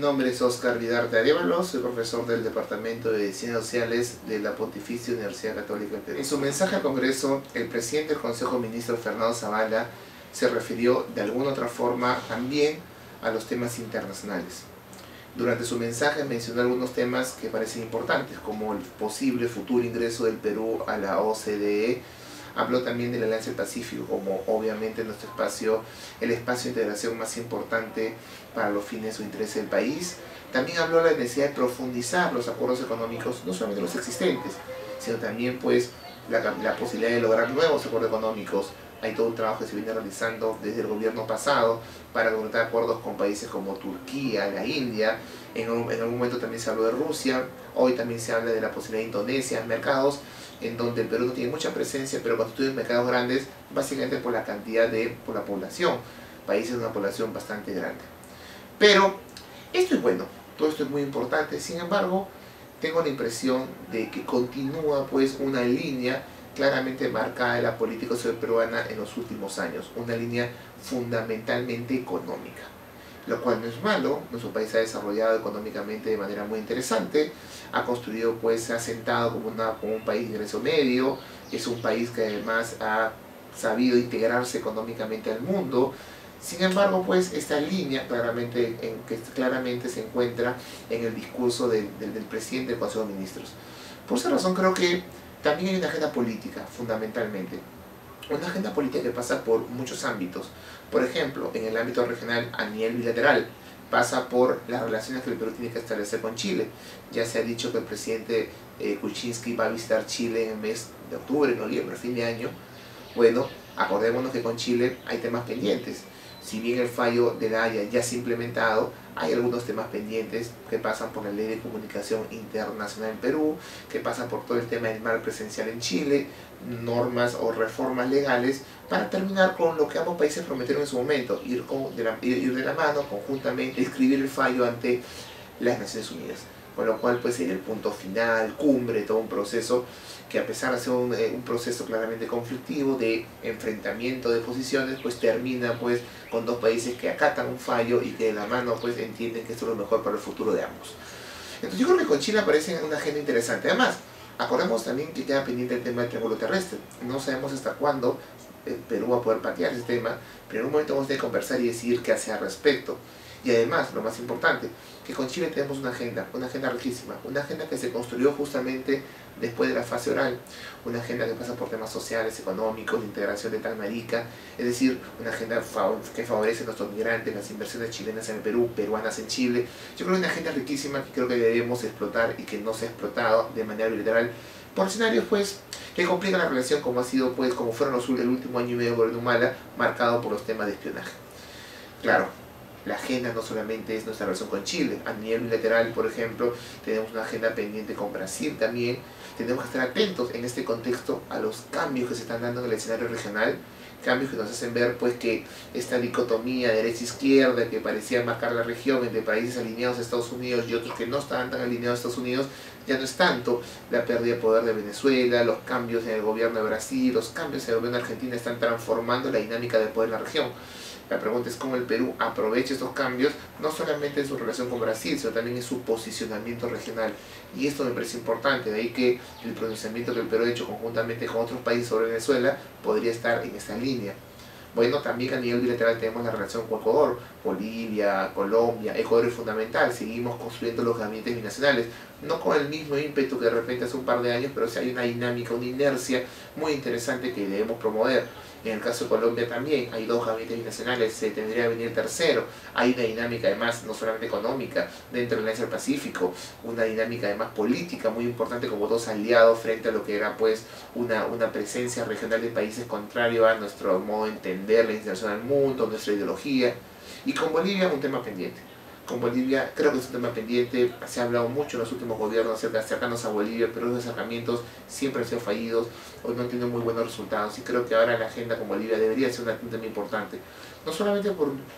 nombre es Oscar Vidarte Arévalo, soy profesor del Departamento de Ciencias Sociales de la Pontificia Universidad Católica del Perú. En su mensaje al Congreso, el presidente del Consejo de Ministros, Fernando Zavala, se refirió de alguna otra forma también a los temas internacionales. Durante su mensaje mencionó algunos temas que parecen importantes, como el posible futuro ingreso del Perú a la OCDE. Habló también de la Alianza del Pacífico como obviamente nuestro espacio, el espacio de integración más importante para los fines o intereses del país. También habló de la necesidad de profundizar los acuerdos económicos, no solamente los existentes, sino también pues la posibilidad de lograr nuevos acuerdos económicos. Hay todo un trabajo que se viene realizando desde el gobierno pasado para concretar acuerdos con países como Turquía, la India. En algún momento también se habló de Rusia. Hoy también se habla de la posibilidad de Indonesia, mercados en donde el Perú no tiene mucha presencia, pero constituyen mercados grandes básicamente por la cantidad por la población. Países de una población bastante grande. Pero esto es bueno, todo esto es muy importante. Sin embargo, tengo la impresión de que continúa pues una línea claramente marcada de la política social peruana en los últimos años, una línea fundamentalmente económica, lo cual no es malo. Nuestro país se ha desarrollado económicamente de manera muy interesante, ha construido pues, se ha asentado como un país de ingreso medio, es un país que además ha sabido integrarse económicamente al mundo. Sin embargo, pues esta línea claramente se encuentra en el discurso del presidente del Consejo de Ministros. Por esa razón creo que también hay una agenda política, fundamentalmente. Una agenda política que pasa por muchos ámbitos. Por ejemplo, en el ámbito regional, a nivel bilateral, pasa por las relaciones que el Perú tiene que establecer con Chile. Ya se ha dicho que el presidente Kuczynski va a visitar Chile en el mes de octubre, noviembre, fin de año. Bueno, acordémonos que con Chile hay temas pendientes. Si bien el fallo de la Haya ya se ha implementado, hay algunos temas pendientes que pasan por la Ley de Comunicación Internacional en Perú, que pasan por todo el tema del marco presencial en Chile, normas o reformas legales, para terminar con lo que ambos países prometieron en su momento, ir de la mano, conjuntamente, escribir el fallo ante las Naciones Unidas. Con lo cual pues sería el punto final, cumbre, todo un proceso que a pesar de ser un proceso claramente conflictivo de enfrentamiento de posiciones, pues termina pues con dos países que acatan un fallo y que de la mano pues entienden que esto es lo mejor para el futuro de ambos. Entonces yo creo que con Chile aparece una agenda interesante. Además, acordemos también que queda pendiente el tema del triángulo terrestre. No sabemos hasta cuándo Perú va a poder patear ese tema, pero en un momento vamos a tener que conversar y decidir qué hacer al respecto. Y además, lo más importante, que con Chile tenemos una agenda riquísima, una agenda que se construyó justamente después de la fase oral, una agenda que pasa por temas sociales, económicos, de integración de Talmarica, es decir, una agenda que favorece a nuestros migrantes, las inversiones chilenas en el Perú, peruanas en Chile. Yo creo que es una agenda riquísima que creo que debemos explotar y que no se ha explotado de manera bilateral por escenarios pues que complican la relación, como ha sido pues como fueron el último año y medio del gobierno Humala, marcado por los temas de espionaje. Claro, la agenda no solamente es nuestra relación con Chile, a nivel bilateral, por ejemplo, tenemos una agenda pendiente con Brasil también. Tenemos que estar atentos en este contexto a los cambios que se están dando en el escenario regional, cambios que nos hacen ver pues que esta dicotomía derecha-izquierda que parecía marcar la región entre países alineados a Estados Unidos y otros que no estaban tan alineados a Estados Unidos, ya no es tanto. La pérdida de poder de Venezuela, los cambios en el gobierno de Brasil, los cambios en el gobierno de Argentina están transformando la dinámica de poder en la región. La pregunta es cómo el Perú aprovecha estos cambios, no solamente en su relación con Brasil, sino también en su posicionamiento regional. Y esto me parece importante, de ahí que el pronunciamiento que el Perú ha hecho conjuntamente con otros países sobre Venezuela podría estar en esta línea. Bueno, también a nivel bilateral tenemos la relación con Ecuador, Bolivia, Colombia. Ecuador es fundamental, seguimos construyendo los gabinetes binacionales, no con el mismo ímpetu que de repente hace un par de años, pero sí hay una dinámica, una inercia muy interesante que debemos promover. En el caso de Colombia también hay dos gabinetes binacionales, se tendría que venir el tercero. Hay una dinámica además no solamente económica dentro de la Alianza del Pacífico, una dinámica además política muy importante como dos aliados frente a lo que era pues una presencia regional de países contrario a nuestro modo de entender la integración al mundo, nuestra ideología. Y con Bolivia un tema pendiente. Con Bolivia creo que es un tema pendiente, se ha hablado mucho en los últimos gobiernos acerca de acercarnos a Bolivia, pero los acercamientos siempre han sido fallidos, hoy no han tenido muy buenos resultados y creo que ahora la agenda con Bolivia debería ser un tema importante, no solamente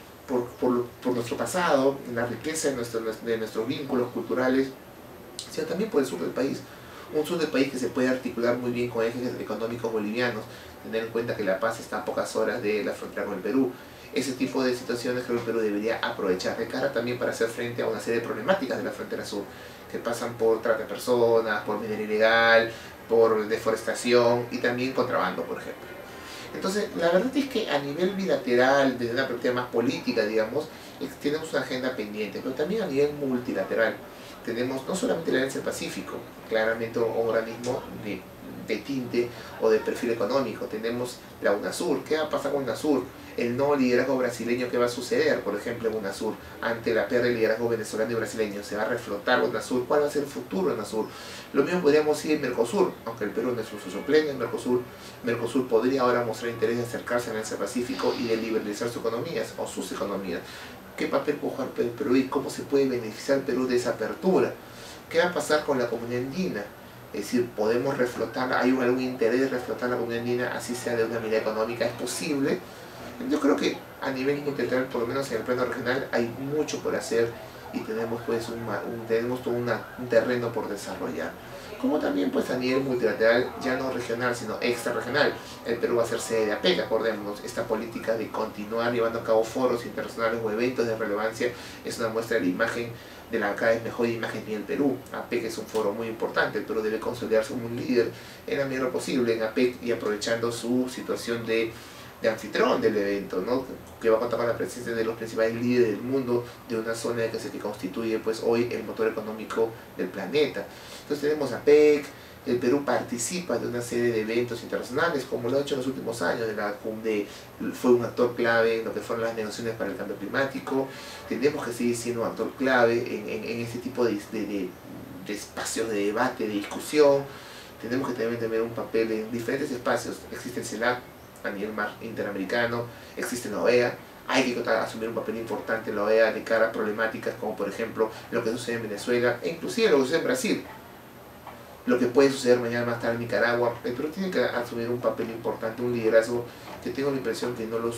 por nuestro pasado, la riqueza de nuestros vínculos culturales, sino también por el sur del país. Un sur del país que se puede articular muy bien con ejes económicos bolivianos, tener en cuenta que La Paz está a pocas horas de la frontera con el Perú. ese tipo de situaciones creo que el Perú debería aprovechar de cara también para hacer frente a una serie de problemáticas de la frontera sur, que pasan por trata de personas, por minería ilegal, por deforestación y también contrabando, por ejemplo. Entonces, la verdad es que a nivel bilateral, desde una perspectiva más política, digamos, tenemos una agenda pendiente, pero también a nivel multilateral. Tenemos no solamente la Alianza del Pacífico, claramente un organismo de tinte o de perfil económico. Tenemos la UNASUR. ¿Qué va a pasar con UNASUR? El nuevo liderazgo brasileño, ¿qué va a suceder, por ejemplo, en UNASUR? Ante la pérdida de liderazgo venezolano y brasileño, ¿se va a reflotar UNASUR? ¿Cuál va a ser el futuro de UNASUR? Lo mismo podríamos decir en Mercosur, aunque el Perú no es un socio pleno en Mercosur. Mercosur podría ahora mostrar interés de acercarse al Alianza Pacífico y de liberalizar sus economías o sus economías. ¿Qué papel puede jugar el Perú y cómo se puede beneficiar el Perú de esa apertura? ¿Qué va a pasar con la comunidad andina? Es decir, podemos reflotar, hay algún interés de reflotar la comunidad andina, así sea de una medida económica, es posible. Yo creo que a nivel multilateral, por lo menos en el plano regional, hay mucho por hacer y tenemos pues tenemos todo un terreno por desarrollar. Como también pues a nivel multilateral, ya no regional, sino extrarregional. El Perú va a ser sede de APEC, acordémonos, esta política de continuar llevando a cabo foros internacionales o eventos de relevancia es una muestra de la imagen de la cada vez mejor imagen en el Perú. APEC es un foro muy importante, el Perú debe consolidarse como un líder en la medida de lo posible en APEC y aprovechando su situación de anfitrión del evento, ¿no? Que va a contar con la presencia de los principales líderes del mundo de una zona que constituye pues hoy el motor económico del planeta. Entonces tenemos APEC, el Perú participa de una serie de eventos internacionales, como lo ha hecho en los últimos años, fue un actor clave en lo que fueron las negociaciones para el cambio climático. Tenemos que seguir siendo un actor clave en este tipo de espacios de debate, de discusión. Tenemos que también tener un papel en diferentes espacios. Existe el CELAC a nivel más interamericano, existe la OEA, hay que asumir un papel importante en la OEA de cara a problemáticas como por ejemplo lo que sucede en Venezuela e inclusive lo que sucede en Brasil, lo que puede suceder mañana más tarde en Nicaragua. El Perú tiene que asumir un papel importante, un liderazgo que tengo la impresión que no lo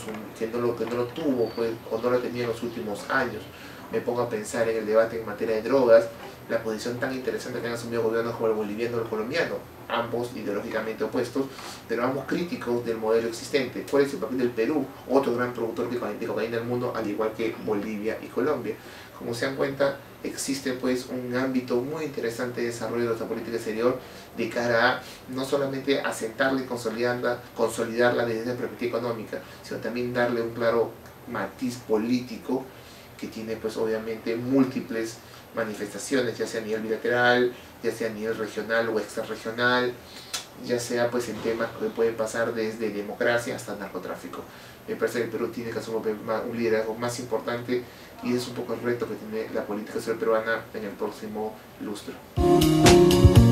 tuvo pues, o no lo tenía en los últimos años. Me pongo a pensar en el debate en materia de drogas, la posición tan interesante que han asumido gobiernos como el boliviano y el colombiano, ambos ideológicamente opuestos, pero ambos críticos del modelo existente. ¿Cuál es el papel del Perú? Otro gran productor de cocaína del mundo, al igual que Bolivia y Colombia. Como se dan cuenta, existe pues un ámbito muy interesante de desarrollo de nuestra política exterior de cara a no solamente asentarla y consolidarla desde la perspectiva económica, sino también darle un claro matiz político que tiene pues obviamente múltiples manifestaciones, ya sea a nivel bilateral, ya sea a nivel regional o extrarregional, ya sea pues en temas que pueden pasar desde democracia hasta narcotráfico. Me parece que el Perú tiene que asumir un liderazgo más importante y es un poco el reto que tiene la política exterior peruana en el próximo lustro.